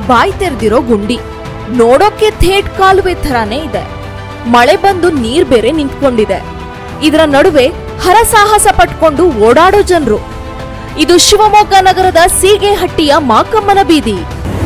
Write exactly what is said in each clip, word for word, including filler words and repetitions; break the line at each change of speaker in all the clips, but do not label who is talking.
ಬಾಯಿ ತೆರೆದಿರೋ ಗುಂಡಿ. ನೋಡೋಕೆ ಥೇಟ್ ಕಾಲುವೆ ಥರಾನೇ ಇದೆ. ಮಳೆ ಬಂದು ನೀರ್ ಬೇರೆ ನಿಂತ್ಕೊಂಡಿದೆ. ಇದರ ನಡುವೆ ಹರಸಾಹಸ ಪಟ್ಕೊಂಡು ಓಡಾಡೋ ಜನರು. ಇದು ಶಿವಮೊಗ್ಗ ನಗರದ ಸೀಗೆಹಟ್ಟಿಯ ಮಾಕಮ್ಮನ ಬೀದಿ.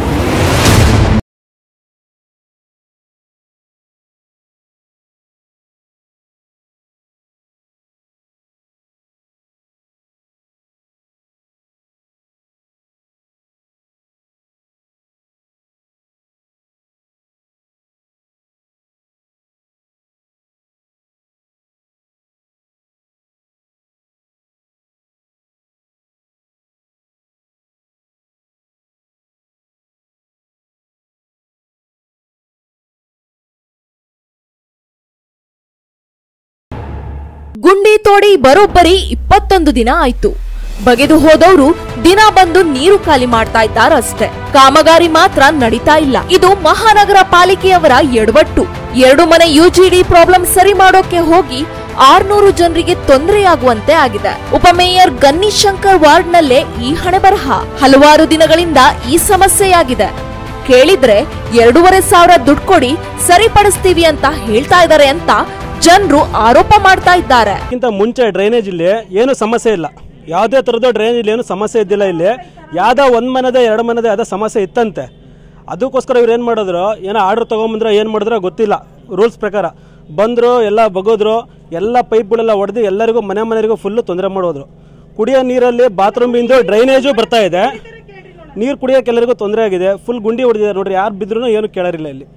ಗುಂಡಿ ತೋಡಿ ಬರೋಬ್ಬರಿ ಇಪ್ಪತ್ತೊಂದು ದಿನ ಆಯ್ತು. ಬಗೆದು ಹೋದವರು ದಿನ ಬಂದು ನೀರು ಖಾಲಿ ಮಾಡ್ತಾ ಇದ್ದಾರಷ್ಟೇ. ಕಾಮಗಾರಿ ಮಾತ್ರ ನಡೀತಾ ಇಲ್ಲ. ಇದು ಮಹಾನಗರ ಪಾಲಿಕೆಯವರ ಎಡವಟ್ಟು. ಎರಡು ಮನೆ ಯುಜಿಡಿ ಪ್ರಾಬ್ಲಮ್ ಸರಿ ಮಾಡೋಕೆ ಹೋಗಿ ಆರ್ನೂರು ಜನರಿಗೆ ತೊಂದರೆಯಾಗುವಂತೆ ಆಗಿದೆ. ಉಪಮೇಯರ್ ಗನ್ನಿಶಂಕರ್ ವಾರ್ಡ್ ನಲ್ಲೇ ಈ ಹಣೆಬರಹ. ಹಲವಾರು ದಿನಗಳಿಂದ ಈ ಸಮಸ್ಯೆಯಾಗಿದೆ. ಕೇಳಿದ್ರೆ ಎರಡೂವರೆ ಸಾವಿರ ದುಡ್ಡು ಕೊಡಿ ಸರಿಪಡಿಸ್ತೀವಿ ಅಂತ ಹೇಳ್ತಾ ಇದ್ದಾರೆ ಅಂತ ಜನರು ಆರೋಪ ಮಾಡ್ತಾ ಇದ್ದಾರೆ.
ಮುಂಚೆ ಡ್ರೈನೇಜ್ ಇಲ್ಲಿ ಏನು ಸಮಸ್ಯೆ ಇಲ್ಲ. ಯಾವುದೇ ತರದ ಡ್ರೈನೇಜ್ ಇಲ್ಲಿ ಏನು ಸಮಸ್ಯೆ ಇದ್ದಿಲ್ಲ. ಇಲ್ಲಿ ಯಾವ್ದೋ ಒಂದ್ ಮನೆದ ಎರಡು ಮನೆದ ಯಾವ್ದೋ ಸಮಸ್ಯೆ ಇತ್ತಂತೆ. ಅದಕ್ಕೋಸ್ಕರ ಇವ್ರು ಏನ್ ಮಾಡಿದ್ರು, ಏನೋ ಆರ್ಡರ್ ತಗೊಂಬಂದ್ರೆ ಏನ್ ಮಾಡಿದ್ರು ಗೊತ್ತಿಲ್ಲ. ರೂಲ್ಸ್ ಪ್ರಕಾರ ಬಂದ್ರು, ಎಲ್ಲ ಬಗೋದ್ರು, ಎಲ್ಲ ಪೈಪ್ಗಳೆಲ್ಲ ಹೊಡೆದು ಎಲ್ಲರಿಗೂ ಮನೆ ಮನೆಗೂ ಫುಲ್ ತೊಂದರೆ ಮಾಡೋದ್ರು. ಕುಡಿಯೋ ನೀರಲ್ಲಿ ಬಾತ್ರೂಮ್ ಇಂದು ಡ್ರೈನೇಜು ಬರ್ತಾ ಇದೆ. ನೀರು ಕುಡಿಯೋಕೆ ಎಲ್ಲರಿಗೂ ತೊಂದರೆ ಆಗಿದೆ. ಫುಲ್ ಗುಂಡಿ ಹೊಡೆದಿದ್ದಾರೆ ನೋಡ್ರಿ. ಯಾರು ಬಿದ್ರು ಏನು ಕೇಳರಿಲ್ಲ. ಇಲ್ಲಿ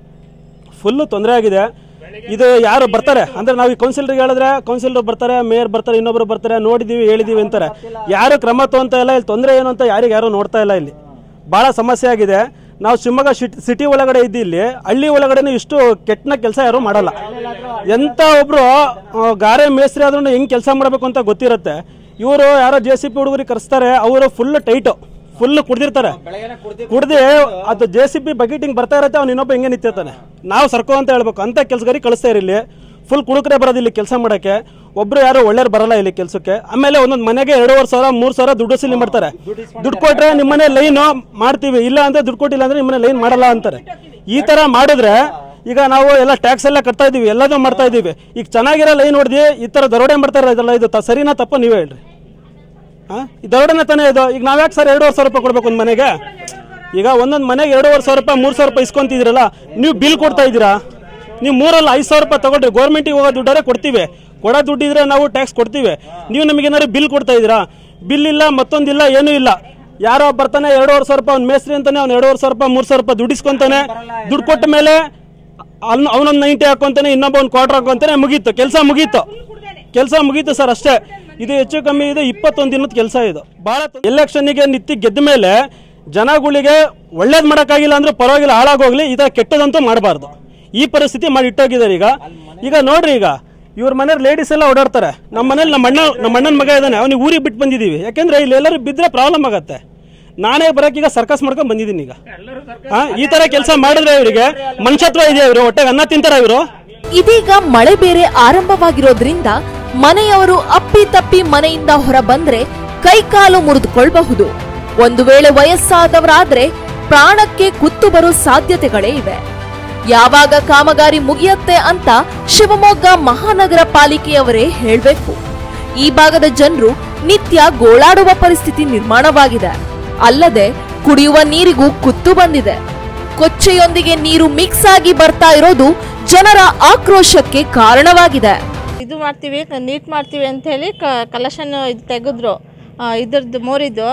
ಫುಲ್ ತೊಂದರೆ ಆಗಿದೆ. ಇದು ಯಾರು ಬರ್ತಾರೆ ಅಂದ್ರೆ ನಾವು ಈ ಕೌನ್ಸಿಲರ್ಗೆ ಹೇಳಿದ್ರೆ ಕೌನ್ಸಿಲರ್ ಬರ್ತಾರೆ, ಮೇಯರ್ ಬರ್ತಾರೆ, ಇನ್ನೊಬ್ರು ಬರ್ತಾರೆ, ನೋಡಿದೀವಿ ಹೇಳಿದೀವಿ ಅಂತಾರೆ. ಯಾರು ಕ್ರಮ ತಗೊಂತ ಇಲ್ಲ. ಇಲ್ಲಿ ತೊಂದರೆ ಏನು ಅಂತ ಯಾರಿಗೆ ಯಾರು ನೋಡ್ತಾ ಇಲ್ಲ. ಇಲ್ಲಿ ಬಹಳ ಸಮಸ್ಯೆ ಆಗಿದೆ. ನಾವು ಶಿವಮೊಗ್ಗ ಸಿಟಿ ಒಳಗಡೆ ಇದ್ದು ಇಲ್ಲಿ ಹಳ್ಳಿ ಒಳಗಡೆ ಇಷ್ಟು ಕೆಟ್ಟನ ಕೆಲಸ ಯಾರು ಮಾಡಲ್ಲ. ಎಂತ ಒಬ್ರು ಗಾರೆ ಮೇಸ್ತ್ರಿ ಆದ್ರೂ ಹೆಂಗ್ ಕೆಲಸ ಮಾಡಬೇಕು ಅಂತ ಗೊತ್ತಿರುತ್ತೆ. ಇವರು ಯಾರೋ ಜೆ ಸಿ ಪಿ ಹುಡುಗರಿಗೆ ಕರೆಸ್ತಾರೆ. ಅವರು ಫುಲ್ ಟೈಟು, ಫುಲ್ ಕುಡ್ದಿರ್ತಾರೆ. ಕುಡ್ದು ಅದು ಜೆ ಸಿ ಪಿ ಬಕೆಟಿಂಗ್ ಬರ್ತಾ ಇರತ್ತೆ. ಅವ್ನು ಇನ್ನೊಬ್ಬ ಹೆಂಗೆ ನಿಂತಿರ್ತಾನೆ. ನಾವು ಸರ್ಕೋ ಅಂತ ಹೇಳ್ಬೇಕು. ಅಂತ ಕೆಲಸಗಾರಿ ಕಳಿಸ್ತಾ ಇರಲಿ. ಫುಲ್ ಕುಡುಕರೆ ಬರೋದು ಇಲ್ಲಿ ಕೆಲಸ ಮಾಡಕ್ಕೆ. ಒಬ್ರು ಯಾರು ಒಳ್ಳೆಯರು ಬರಲ್ಲ ಇಲ್ಲಿ ಕೆಲಸಕ್ಕೆ. ಆಮೇಲೆ ಒಂದೊಂದು ಮನೆಗೆ ಎರಡೂವರೆ ಸಾವಿರ ಮೂರ್ ಸಾವಿರ ದುಡ್ಡು ವಸೂಲಿ ಮಾಡ್ತಾರೆ. ದುಡ್ಡು ಕೊಟ್ರೆ ನಿಮ್ಮನೆ ಲೈನ್ ಮಾಡ್ತೀವಿ, ಇಲ್ಲ ಅಂದ್ರೆ ದುಡ್ಡು ಕೊಟ್ಟಿಲ್ಲ ಅಂದ್ರೆ ನಿಮ್ಮನೆ ಲೈನ್ ಮಾಡಲ್ಲ ಅಂತಾರೆ. ಈ ತರ ಮಾಡಿದ್ರೆ ಈಗ ನಾವು ಎಲ್ಲ ಟ್ಯಾಕ್ಸ್ ಎಲ್ಲ ಕಟ್ತಾ ಇದೀವಿ, ಎಲ್ಲದೂ ಮಾಡ್ತಾ ಇದೀವಿ. ಈಗ ಚೆನ್ನಾಗಿರೋ ಲೈನ್ ಹೊಡೆದಿ ಈ ತರ ದರೋಡೆ ಮಾಡ್ತಾ ಇರೋದಲ್ಲ, ಇದು ಸರಿನಾ ತಪ್ಪ ನೀವೇ ಹೇಳ್ರಿ. ಹಾ, ಈ ದರೋಡೆನ ತಾನೇ ಇದು. ಈಗ ನಾವ್ ಯಾಕೆ ಸರ್ ಎರಡೂವರೆ ಸಾವಿರ ರೂಪಾಯಿ ಕೊಡ್ಬೇಕು ಒಂದ್ ಮನೆಗೆ? ಈಗ ಒಂದೊಂದು ಮನೆಗೆ ಎರಡೂವರೆ ಸಾವಿರ ರೂಪಾಯಿ ಮೂರ್ ಸಾವಿರ ರೂಪಾಯಿ ಇಸ್ಕೊಂತಿದ್ದೀರಲ್ಲ, ನೀವು ಬಿಲ್ ಕೊಡ್ತಾ ಇದ್ದೀರಾ? ನೀವು ಮೂರಲ್ಲ ಐದು ಸಾವಿರ ರೂಪಾಯಿ ತಗೊಳ್ರಿ. ಗೌರ್ಮೆಂಟಿಗೆ ಹೋಗೋ ದುಡ್ಡಾರೆ ಕೊಡ್ತೀವಿ. ಕೊಡೋ ದುಡ್ಡಿದ್ರೆ ನಾವು ಟ್ಯಾಕ್ಸ್ ಕೊಡ್ತೀವಿ. ನೀವು ನಮಗೆ ಏನಾದ್ರು ಬಿಲ್ ಕೊಡ್ತಾ ಇದ್ದೀರಾ? ಬಿಲ್ ಇಲ್ಲ, ಮತ್ತೊಂದಿಲ್ಲ, ಏನೂ ಇಲ್ಲ. ಯಾರೋ ಬರ್ತಾನೆ ಎರಡೂವರೆ ಸಾವಿರ ರೂಪಾಯಿ ಅವ್ನು ಮೇಸ್ತ್ರಿ ಅಂತಾನೆ, ಅವ್ನು ಎರಡೂವರೆ ಸಾವಿರ ರೂಪಾಯಿ ಮೂರ್ ಸಾವಿರ ರೂಪಾಯಿ ದುಡ್ಡು ಇಸ್ಕೊಂತಾನೆ. ದುಡ್ಡು ಕೊಟ್ಟ ಮೇಲೆ ಅವನೊಂದು ನೈಂಟಿ ಹಾಕೊಂತಾನೆ, ಇನ್ನೊಬ್ಬ ಒಂದು ಕ್ವಾರ್ಟರ್ ಹಾಕೊಂತಾನೆ, ಮುಗೀತು ಕೆಲಸ, ಮುಗೀತು ಕೆಲಸ ಮುಗೀತು ಸರ್ ಅಷ್ಟೇ. ಇದು ಹೆಚ್ಚು ಕಮ್ಮಿ ಇದು ಇಪ್ಪತ್ತೊಂದು ದಿನದ ಕೆಲಸ. ಇದು ಬಹಳ ಎಲೆಕ್ಷನ್ಗೆ ನಿಂತು ಗೆದ್ದ ಮೇಲೆ ಜನಗಳಿಗೆ ಒಳ್ಳೇದ್ ಮಾಡಕ್ಕಾಗಿಲ್ಲ ಅಂದ್ರೆ ಪರವಾಗಿಲ್ಲ, ಹಾಳಾಗೋಗ್ಲಿ, ಈ ತರ ಕೆಟ್ಟದಂತೂ ಮಾಡಬಾರ್ದು. ಈ ಪರಿಸ್ಥಿತಿ ಮಾಡಿ ಇಟ್ಟೋಗಿದ್ದಾರೆ. ಈಗ ಈಗ ನೋಡ್ರಿ, ಈಗ ಇವ್ರ ಮನೇಲಿ ಲೇಡೀಸ್ ಎಲ್ಲ ಓಡಾಡ್ತಾರೆ. ನಮ್ಮ ಮನೇಲಿ ನಮ್ಮ ಅಣ್ಣ ನಮ್ಮ ಅಣ್ಣನ ಮಗ ಇದ್ದಾನೆ, ಅವ್ನಿಗೆ ಊರಿಗೆ ಬಿಟ್ಟು ಬಂದಿದೀವಿ. ಯಾಕಂದ್ರೆ ಇಲ್ಲಿ ಎಲ್ಲರೂ ಬಿದ್ರೆ ಪ್ರಾಬ್ಲಮ್ ಆಗತ್ತೆ. ನಾನೇ ಬರಕ್ ಈಗ ಸರ್ಕಸ್ ಮಾಡ್ಕೊಂಡ್ ಬಂದಿದ್ದೀನಿ. ಈಗ ಹಾ, ಈ ತರ ಕೆಲಸ ಮಾಡಿದ್ರೆ ಇವರಿಗೆ ಮನುಷ್ಯತ್ವ ಇದೆಯಾ? ಇವರು ಹೊಟ್ಟೆಗೆ ಅನ್ನ ತಿಂತಾರ ಇವರು?
ಇದೀಗ ಮಳೆ ಬೇರೆ ಆರಂಭವಾಗಿರೋದ್ರಿಂದ ಮನೆಯವರು ಅಪ್ಪಿ ತಪ್ಪಿ ಮನೆಯಿಂದ ಹೊರ ಬಂದ್ರೆ ಕೈಕಾಲು ಮುರಿದುಕೊಳ್ಳಬಹುದು. ಒಂದು ವೇಳೆ ವಯಸ್ಸಾದವರಾದ್ರೆ ಪ್ರಾಣಕ್ಕೆ ಕುತ್ತು ಬರೋ ಸಾಧ್ಯತೆಗಳೇ ಇವೆ. ಯಾವಾಗ ಕಾಮಗಾರಿ ಮುಗಿಯತ್ತೆ ಅಂತ ಶಿವಮೊಗ್ಗ ಮಹಾನಗರ ಪಾಲಿಕೆಯವರೇ ಹೇಳಬೇಕು. ಈ ಭಾಗದ ಜನರು ನಿತ್ಯ ಗೋಳಾಡುವ ಪರಿಸ್ಥಿತಿ ನಿರ್ಮಾಣವಾಗಿದೆ. ಅಲ್ಲದೆ ಕುಡಿಯುವ ನೀರಿಗೂ ಕುತ್ತು ಬಂದಿದೆ. ಕೊಚ್ಚೆಯೊಂದಿಗೆ ನೀರು ಮಿಕ್ಸ್ ಆಗಿ ಬರ್ತಾ ಇರೋದು ಜನರ ಆಕ್ರೋಶಕ್ಕೆ ಕಾರಣವಾಗಿದೆ.
ಇದು ಮಾಡ್ತೀವಿ, ನೀಟ್ ಮಾಡ್ತೀವಿ ಅಂತ ಹೇಳಿ ಕಲೆಕ್ಷನ್ ಇದು ತೆಗೆದ್ರು. ಇದ್ರದ್ದು ಮೋರಿದ್ದು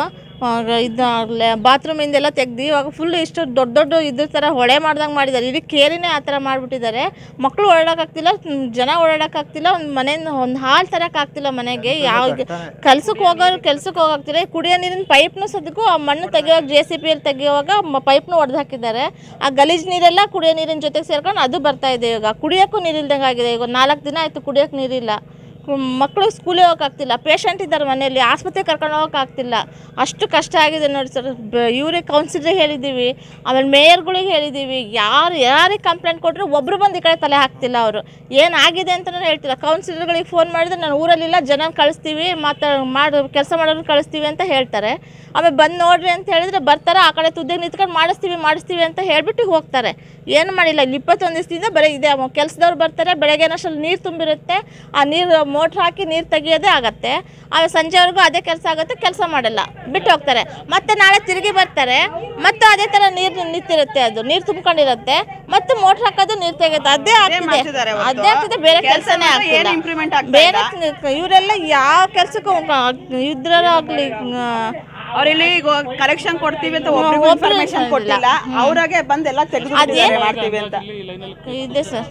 ಇದು ಬಾತ್ರೂಮಿಂದೆಲ್ಲ ತೆಗ್ದು ಇವಾಗ ಫುಲ್ ಇಷ್ಟು ದೊಡ್ಡ ದೊಡ್ಡ ಇದ್ರ ಥರ ಹೊಳೆ ಮಾಡ್ದಂಗೆ ಮಾಡಿದ್ದಾರೆ. ಇಡೀ ಕೇರಿನೇ ಆ ಥರ ಮಾಡಿಬಿಟ್ಟಿದ್ದಾರೆ. ಮಕ್ಕಳು ಓಡಾಡೋಕ್ಕಾಗ್ತಿಲ್ಲ, ಜನ ಓಡಾಡೋಕ್ಕಾಗ್ತಿಲ್ಲ, ಒಂದು ಮನೆಯಿಂದ ಒಂದು ಹಾಲು ತರೋಕ್ಕಾಗ್ತಿಲ್ಲ ಮನೆಗೆ. ಯಾವ ಕೆಲ್ಸಕ್ಕೆ ಹೋಗೋರು ಕೆಲ್ಸಕ್ಕೆ ಹೋಗಾಗ್ತಿಲ್ಲ. ಕುಡಿಯೋ ನೀರಿನ ಪೈಪ್ನು ಸದ್ಯಕ್ಕೂ ಆ ಮಣ್ಣು ತೆಗಿಯೋವಾಗ ಜೆ ಸಿ ಪಿಯಲ್ಲಿ ತೆಗಿಯೋವಾಗ ಪೈಪ್ನು ಹೊಡೆದು ಹಾಕಿದ್ದಾರೆ. ಆ ಗಲೀಜು ನೀರೆಲ್ಲ ಕುಡಿಯೋ ನೀರಿನ ಜೊತೆಗೆ ಸೇರ್ಕೊಂಡು ಅದು ಬರ್ತಾ ಇದೆ. ಇವಾಗ ಕುಡಿಯೋಕ್ಕೂ ನೀರಿಲ್ದಂಗೆ ಆಗಿದೆ. ಈಗ ನಾಲ್ಕು ದಿನ ಆಯಿತು ಕುಡಿಯೋಕ್ಕೆ ನೀರಿಲ್ಲ. ಮಕ್ಕಳು ಸ್ಕೂಲಿಗೆ ಹೋಗೋಕ್ಕಾಗ್ತಿಲ್ಲ, ಪೇಷಂಟ್ ಇದ್ದಾರೆ ಮನೆಯಲ್ಲಿ, ಆಸ್ಪತ್ರೆಗೆ ಕರ್ಕೊಂಡು ಹೋಗೋಕ್ಕಾಗ್ತಿಲ್ಲ, ಅಷ್ಟು ಕಷ್ಟ ಆಗಿದೆ ನೋಡಿ ಸರ್. ಇವ್ರಿಗೆ ಕೌನ್ಸಿಲರಿಗೆ ಹೇಳಿದ್ದೀವಿ, ಆಮೇಲೆ ಮೇಯರ್ಗಳಿಗೆ ಹೇಳಿದ್ದೀವಿ, ಯಾರು ಯಾರಿಗೆ ಕಂಪ್ಲೇಂಟ್ ಕೊಟ್ಟರು ಒಬ್ಬರು ಬಂದು ಈ ಕಡೆ ತಲೆ ಹಾಕ್ತಿಲ್ಲ. ಅವರು ಏನಾಗಿದೆ ಅಂತಲೂ ಹೇಳ್ತಿಲ್ಲ. ಕೌನ್ಸಿಲರ್ಗಳಿಗೆ ಫೋನ್ ಮಾಡಿದ್ರೆ ನಾನು ಊರಲ್ಲಿಲ್ಲ, ಜನ ಕಳಿಸ್ತೀವಿ, ಮಾತಾ ಮಾಡಿ ಕೆಲಸ ಮಾಡೋರು ಕಳಿಸ್ತೀವಿ ಅಂತ ಹೇಳ್ತಾರೆ. ಆಮೇಲೆ ಬಂದು ನೋಡ್ರಿ ಅಂತ ಹೇಳಿದ್ರೆ ಬರ್ತಾರೆ, ಆ ಕಡೆ ತುದ್ದಿಗೆ ನಿಂತ್ಕೊಂಡು ಮಾಡಿಸ್ತೀವಿ ಮಾಡಿಸ್ತೀವಿ ಅಂತ ಹೇಳ್ಬಿಟ್ಟು ಹೋಗ್ತಾರೆ. ಏನು ಮಾಡಿಲ್ಲ. ಇಲ್ಲಿ ಇಪ್ಪತ್ತೊಂದು ದಿವಸದಿಂದ ಬರೀ ಇದೆ, ಕೆಲಸದವ್ರು ಬರ್ತಾರೆ, ಬೆಳಗ್ಗೆ ಅಷ್ಟರಲ್ಲಿ ನೀರು ತುಂಬಿರುತ್ತೆ, ಆ ನೀರು ಮೋಟ್ರ್ ಹಾಕಿ ನೀರು ತೆಗಿಯೋದೇ ಆಗುತ್ತೆ. ಆಮೇಲೆ ಸಂಜೆವರೆಗೂ ಅದೇ ಕೆಲಸ ಆಗುತ್ತೆ, ಕೆಲಸ ಮಾಡಲ್ಲ, ಬಿಟ್ಟು ಹೋಗ್ತಾರೆ. ಮತ್ತೆ ನಾಳೆ ತಿರುಗಿ ಬರ್ತಾರೆ, ಮತ್ತೆ ಅದೇ ಥರ ನೀರು ನಿಂತಿರುತ್ತೆ, ಅದು ನೀರು ತುಂಬ್ಕೊಂಡಿರುತ್ತೆ, ಮತ್ತೆ ಮೋಟ್ರ್ ಹಾಕೋದು ನೀರು ತೆಗೆಯೋದು, ಅದೇ ಆಗ್ತಿದೆ ಅದೇ ಆಗ್ತಿದೆ ಬೇರೆ ಕೆಲಸನೇ ಆಗ್ತಿಲ್ಲ. ಬೇರೆ ಇವರೆಲ್ಲ ಯಾವ ಕೆಲಸಕ್ಕೂ ಇದ್ರಾಗಲಿ
ಅವ್ರಿಲ್ಲಿ ಕರೆಕ್ಷನ್ ಕೊಡ್ತೀವಿ ಅಂತ ಒಬ್ರಿಗೂ ಇನ್ಫಾರ್ಮೇಶನ್ ಕೊಟ್ಟಿಲ್ಲ, ಅವ್ರಾಗೆ ಬಂದೆಲ್ಲ ತೆಗೆದು ಮಾಡ್ತೀವಿ ಅಂತ
ಇದೆ ಸರ್.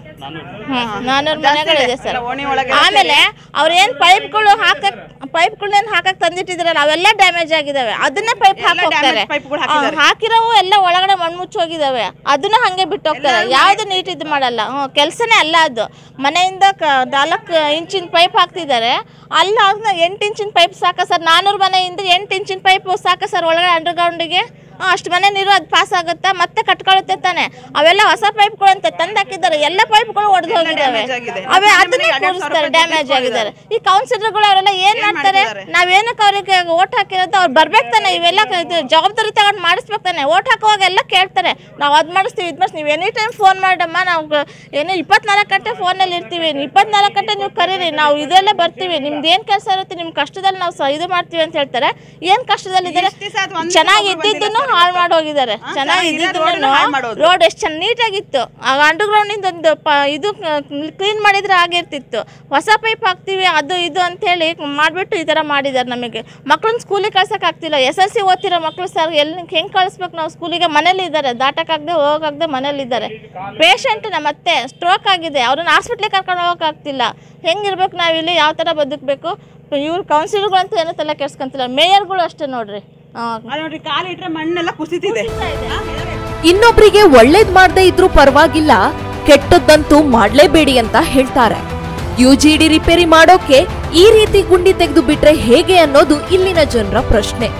ನಾನೂರು ಮನೆಗಳಿದೆ ಸರ್. ಆಮೇಲೆ ಅವ್ರೇನ್ ಪೈಪ್ಗಳು ಹಾಕಕ್ ಪೈಪ್ಗಳನ್ನ ಹಾಕಕ್ ತಂದಿಟ್ಟಿದ್ರಲ್ಲ ಅವೆಲ್ಲ ಡ್ಯಾಮೇಜ್ ಆಗಿದಾವೆ, ಅದನ್ನ ಪೈಪ್ ಹಾಕೋಗ್ತಾರೆ. ಹಾಕಿರೋವು ಎಲ್ಲ ಒಳಗಡೆ ಮಣ್ಣು ಮುಚ್ಚೋಗಿದಾವೆ, ಅದನ್ನ ಹಂಗೆ ಬಿಟ್ಟು ಹೋಗ್ತಾರೆ. ಯಾವ್ದು ನೀಟ್ ಇದು ಮಾಡಲ್ಲ. ಹ್ಮ್ ಕೆಲ್ಸನೇ ಅಲ್ಲ ಅದು. ಮನೆಯಿಂದ ನಾಲ್ಕು ಇಂಚಿನ ಪೈಪ್ ಹಾಕ್ತಿದ್ದಾರೆ, ಅಲ್ಲ ಎಂಟು ಇಂಚಿನ ಪೈಪ್ ಸಾಕ ಸರ್. ನಾನೂರು ಮನೆಯಿಂದ ಎಂಟು ಇಂಚಿನ ಪೈಪ್ ಸಾಕ ಸರ್ ಒಳಗಡೆ ಅಂಡರ್ಗ್ರೌಂಡಿಗೆ. ಅಷ್ಟು ಮನೆ ನೀರು ಅದು ಪಾಸ್ ಆಗುತ್ತಾ, ಮತ್ತೆ ಕಟ್ಕೊಳ್ಳುತ್ತೆ ತಾನೆ. ಅವೆಲ್ಲ ಹೊಸ ಪೈಪ್ಗಳು ಅಂತ ತಂದು ಹಾಕಿದ್ದಾರೆ, ಎಲ್ಲ ಪೈಪ್ಗಳು ಒಡೆದು ಹೋಗಿದ್ದಾವೆ. ಅವೇ ಅದನ್ನೇ ಕೂರಿಸ್ತಾರೆ, ಡ್ಯಾಮೇಜ್ ಆಗಿದ್ದಾರೆ. ಈ ಕೌನ್ಸಿಲರ್ಗಳು ಅವರೆಲ್ಲ ಏನ್ ಮಾಡ್ತಾರೆ, ನಾವೇನಕ್ಕೆ ಅವ್ರಿಗೆ ಓಟ್ ಹಾಕಿರೋದು, ಅವ್ರು ಬರ್ಬೇಕು ತಾನೆ, ಇವೆಲ್ಲ ಜವಾಬ್ದಾರಿ ತಗೊಂಡು ಮಾಡಿಸ್ಬೇಕು ತಾನೆ. ಓಟ್ ಹಾಕುವಾಗ ಎಲ್ಲ ಕೇಳ್ತಾರೆ, ನಾವು ಅದು ಮಾಡಿಸ್ತೀವಿ ಇದು ಮಾಡಿಸ್ತೀವಿ, ನೀವು ಎನಿ ಟೈಮ್ ಫೋನ್ ಮಾಡಮ್ಮ, ನಾವು ಏನು ಇಪ್ಪತ್ನಾಲ್ಕು ಗಂಟೆ ಫೋನಲ್ಲಿ ಇರ್ತೀವಿ, ಇಪ್ಪತ್ನಾಲ್ಕು ಗಂಟೆ ನೀವು ಕರೀರಿ, ನಾವು ಇದೆಲ್ಲ ಬರ್ತೀವಿ, ನಿಮ್ದು ಏನು ಕೆಲಸ ಇರುತ್ತೆ, ನಿಮ್ಮ ಕಷ್ಟದಲ್ಲಿ ನಾವು ಇದು ಮಾಡ್ತೀವಿ ಅಂತ ಹೇಳ್ತಾರೆ. ಏನು ಕಷ್ಟದಲ್ಲಿದ್ದಾರೆ, ಚೆನ್ನಾಗಿ ಇದ್ದಿದ್ದನ್ನು ಹಾಳು ಮಾಡಿ ಹೋಗಿದ್ದಾರೆ. ಚೆನ್ನಾಗಿ ರೋಡ್ ಎಷ್ಟು ಚೆನ್ನ ನೀಟಾಗಿತ್ತು, ಆಗ ಅಂಡರ್ಗ್ರೌಂಡ್ ಇಂದ ಒಂದು ಇದು ಕ್ಲೀನ್ ಮಾಡಿದ್ರೆ ಆಗಿರ್ತಿತ್ತು. ಹೊಸ ಪೈಪ್ ಹಾಕ್ತಿವಿ ಅದು ಇದು ಅಂತ ಹೇಳಿ ಮಾಡ್ಬಿಟ್ಟು ಈ ತರ ಮಾಡಿದ್ದಾರೆ. ನಮಗೆ ಮಕ್ಕಳನ್ನ ಸ್ಕೂಲಿಗೆ ಕಳ್ಸಕ್ ಆಗ್ತಿಲ್ಲ. ಎಸ್ ಎಲ್ ಸಿ ಓದ್ತಿರೋ ಮಕ್ಕಳು ಸರ್ ಎಲ್ಲಿ ಹೆಂಗ್ ಕಳಿಸ್ಬೇಕು ನಾವು ಸ್ಕೂಲಿಗೆ? ಮನೇಲಿ ಇದ್ದಾರೆ, ದಾಟಕ್ಕಾಗದೆ ಹೋಗಕ್ಕಾಗದೆ ಮನೇಲಿ ಇದ್ದಾರೆ. ಪೇಷಂಟ್ ನಮ್ಮತ್ತೆ ಸ್ಟ್ರೋಕ್ ಆಗಿದೆ, ಅವ್ರನ್ನ ಹಾಸ್ಪಿಟ್ಲಿಗೆ ಕರ್ಕೊಂಡು ಹೋಗಕ್ಕಾಗ್ತಿಲ್ಲ. ಹೆಂಗಿರ್ಬೇಕು ನಾವಿಲ್ಲಿ, ಯಾವ ತರ ಬದುಕಬೇಕು? ಇವ್ರು ಕೌನ್ಸಿಲರ್ಗಳು ಅಂತ ಏನೋ ತಲೆ ಕೆಡ್ಸ್ಕೊಂತಿಲ್ಲ. ಮೇಯರ್ಗಳು ಅಷ್ಟೇ ನೋಡ್ರಿ,
ಮಣ್ಣೆಲ್ಲ ಕುಸಿತಿದೆ.
ಇನ್ನೊಬ್ರಿಗೆ ಒಳ್ಳೇದ್ ಮಾಡದೇ ಇದ್ರೂ ಪರವಾಗಿಲ್ಲ, ಕೆಟ್ಟದ್ದಂತೂ ಮಾಡ್ಲೇಬೇಡಿ ಅಂತ ಹೇಳ್ತಾರೆ. ಯುಜಿಡಿ ರಿಪೇರಿ ಮಾಡೋಕೆ ಈ ರೀತಿ ಗುಂಡಿ ತೆಗೆದು ಬಿಟ್ರೆ ಹೇಗೆ ಅನ್ನೋದು ಇಲ್ಲಿನ ಜನರ ಪ್ರಶ್ನೆ.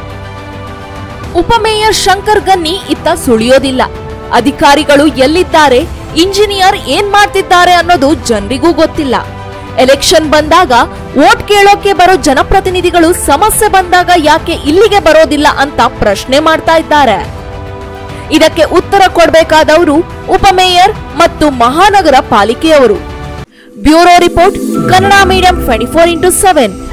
ಉಪಮೇಯರ್ ಶಂಕರ್ ಗನ್ನಿ ಇತ್ತ ಸುಳಿಯೋದಿಲ್ಲ. ಅಧಿಕಾರಿಗಳು ಎಲ್ಲಿದ್ದಾರೆ, ಇಂಜಿನಿಯರ್ ಏನ್ ಮಾಡ್ತಿದ್ದಾರೆ ಅನ್ನೋದು ಜನರಿಗೂ ಗೊತ್ತಿಲ್ಲ. ಎಲೆಕ್ಷನ್ ಬಂದಾಗ ವೋಟ್ ಕೇಳೋಕೆ ಬರೋ ಜನಪ್ರತಿನಿಧಿಗಳು ಸಮಸ್ಯೆ ಬಂದಾಗ ಯಾಕೆ ಇಲ್ಲಿಗೆ ಬರೋದಿಲ್ಲ ಅಂತ ಪ್ರಶ್ನೆ ಮಾಡ್ತಾ ಇದ್ದಾರೆ. ಇದಕ್ಕೆ ಉತ್ತರ ಕೊಡಬೇಕಾದವರು ಉಪಮೇಯರ್ ಮತ್ತು ಮಹಾನಗರ ಪಾಲಿಕೆಯವರು. Bureau report, Kannada medium twenty four into seven.